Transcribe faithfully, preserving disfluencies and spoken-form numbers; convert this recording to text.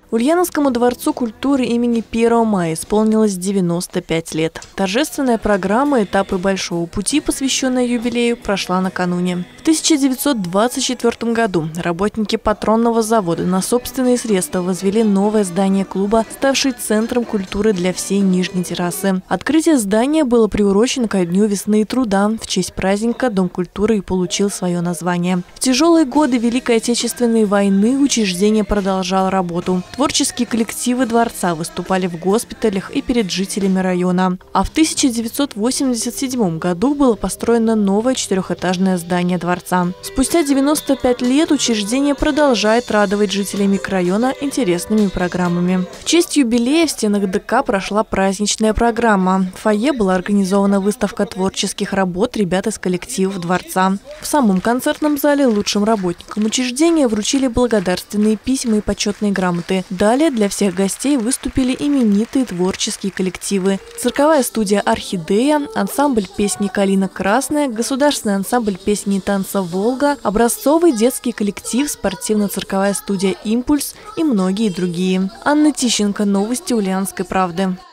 Ульяновскому дворцу культуры имени первого мая исполнилось девяносто пять лет. Торжественная программа «Этапы Большого пути», посвященная юбилею, прошла накануне. В тысяча девятьсот двадцать четвёртом году работники патронного завода на собственные средства возвели новое здание клуба, ставшее центром культуры для всей Нижней террасы. Открытие здания было приурочено ко Дню весны и труда. В честь праздника Дом культуры и получил свое название. В тяжелые годы Великой Отечественной войны учреждение продолжало работу. Творческие коллективы дворца выступали в госпиталях и перед жителями района. А в тысяча девятьсот восемьдесят седьмом году было построено новое четырехэтажное здание дворца. Спустя девяносто пять лет учреждение продолжает радовать жителей микрорайона интересными программами. В честь юбилея в стенах ДК прошла праздничная программа. В фойе была организована выставка творческих работ ребят из коллективов дворца. В самом концертном зале лучшим работникам учреждения вручили благодарственные письма и почетные грамоты. Далее для всех гостей выступили именитые творческие коллективы. Цирковая студия «Орхидея», ансамбль песни «Калина Красная», государственный ансамбль песни и танца «Волга», образцовый детский коллектив, спортивно-цирковая студия «Импульс» и многие другие. Анна Тищенко, новости Ульяновской правды.